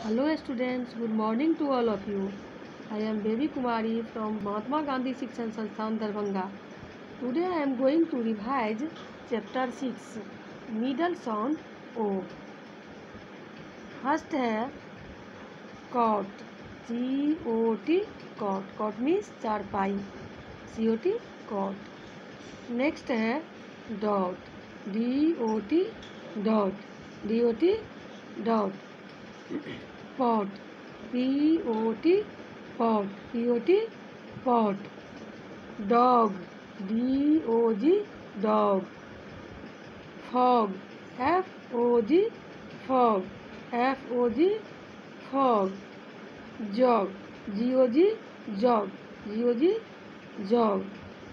Hello students, good morning to all of you. I am Baby Kumari from Mahatma Gandhi Shikshan Sansthan Darbhanga. Today I am going to revise chapter 6 middle sound O. First है cot, C-O-T, cot. Cot means चारपाई, C-O-T, cot. Next है dot, D-O-T, dot, D-O-T, dot. Pot, P-O-T, pot, P-O-T, pot. Dog, D-O-G, dog. Fog, F-O-G, fog, F-O-G, fog. Jog, G-O-G, jog, G-O-G, jog.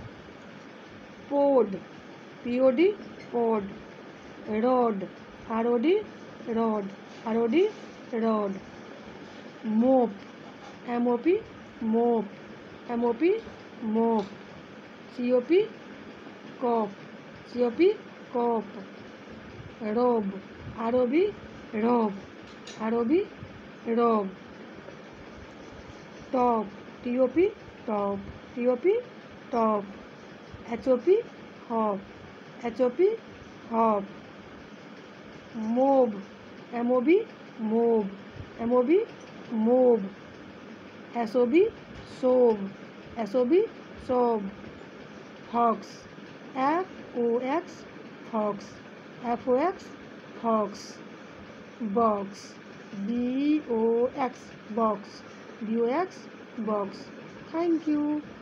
Pod, P-O-D, pod. Rod, R-O-D, rod, R-O-D, rod. Mop, M-O-P, mop, M-O-P, mop. C-O-P, cop, C-O-P, cop. Robe, R-O-B, robe, R-O-B, robe. Top, T-O-P, top, T-O-P, top. H-O-P, hop, H-O-P, hop. Mob, M-O-B, mob, M-O-B, mob. S-O-B, sob, S-O-B, sob. Fox, F-O-X, fox, F-O-X, fox. Box, B-O-X, box, B-O-X, box. Thank you.